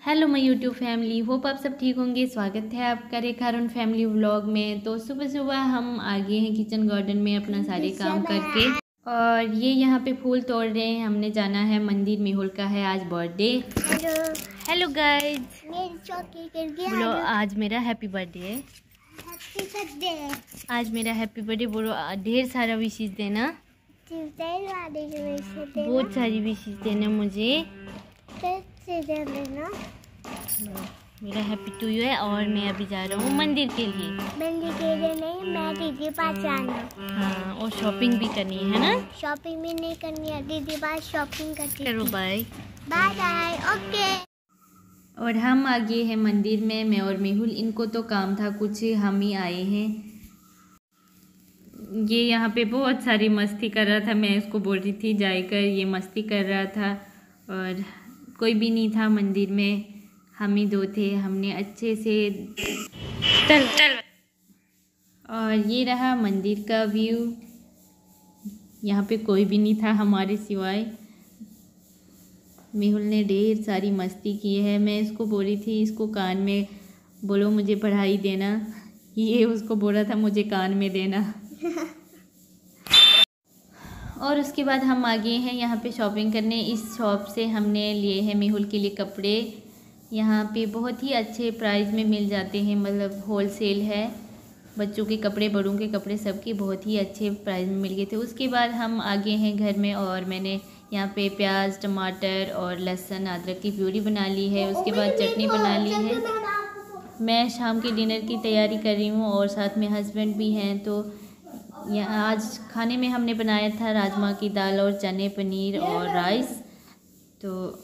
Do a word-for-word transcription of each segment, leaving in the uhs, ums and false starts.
Hello my YouTube family, hope आप सब ठीक होंगे। स्वागत है आपका रेखा अरुण फैमिली व्लॉग में। तो सुबह सुबह हम आ गए हैं किचन गार्डन में अपना सारे काम करके, और ये यहाँ पे फूल तोड़ रहे हैं। हमने जाना है मंदिर, मेहुल का है आज बर्थडे। हेलो हेलो गाइज, बोलो आज आज मेरा हैप्पी बर्थडे है। Happy birthday. आज मेरा हैप्पी बर्थडे, बोलो ढेर सारा विशेष देना, बहुत सारी विशेष देना मुझे। देना मेरा हैप्पी टू यू है। और मैं अभी जा रहा हूँ मंदिर के लिए। मंदिर के लिए नहीं, मैं दीदी पास जाना। हाँ, और शॉपिंग भी करनी है ना। शॉपिंग भी नहीं करनी है, दीदी पास शॉपिंग करती करो बाय बाय बाय। ओके। और हम आ गए हैं मंदिर में, मैं और मेहुल। इनको तो काम था कुछ, हम ही आए हैं। ये यहाँ पे बहुत सारी मस्ती कर रहा था, मैं इसको बोल रही थी जाकर, ये मस्ती कर रहा था। और कोई भी नहीं था मंदिर में, हम ही दो थे। हमने अच्छे से चल चल और ये रहा मंदिर का व्यू। यहाँ पे कोई भी नहीं था हमारे सिवाय। मेहुल ने ढेर सारी मस्ती की है। मैं इसको बोल रही थी, इसको कान में बोलो मुझे पढ़ाई देना, ये उसको बोल रहा था मुझे कान में देना। और उसके बाद हम आ गए हैं यहाँ पे शॉपिंग करने। इस शॉप से हमने लिए हैं मेहुल के लिए कपड़े। यहाँ पे बहुत ही अच्छे प्राइस में मिल जाते हैं, मतलब होल सेल है। बच्चों के कपड़े, बड़ों के कपड़े, सबके बहुत ही अच्छे प्राइस में मिल गए थे। उसके बाद हम आ गए हैं घर में, और मैंने यहाँ पे प्याज, टमाटर और लहसुन, अदरक की प्यूरी बना ली है। उसके बाद चटनी बना ली है। मैं शाम के डिनर की तैयारी कर रही हूँ, और साथ में हस्बैंड भी हैं। तो यहाँ आज खाने में हमने बनाया था राजमा की दाल और चने, पनीर और राइस। तो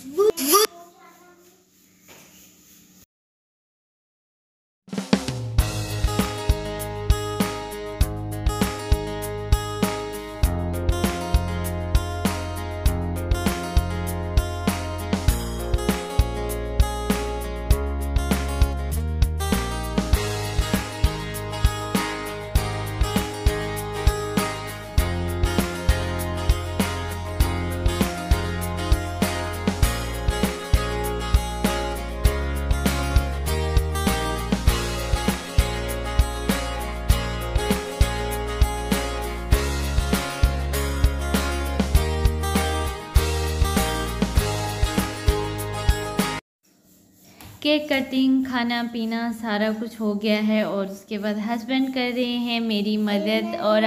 केक कटिंग, खाना पीना सारा कुछ हो गया है। और उसके बाद हस्बैंड कर रहे हैं मेरी मदद। और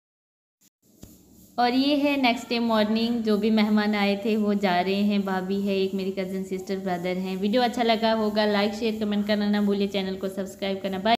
और ये है नेक्स्ट डे मॉर्निंग, जो भी मेहमान आए थे वो जा रहे हैं। भाभी है, एक मेरी कज़न सिस्टर, ब्रदर हैं। वीडियो अच्छा लगा होगा लाइक शेयर कमेंट करना ना भूलिए, चैनल को सब्सक्राइब करना। बाय।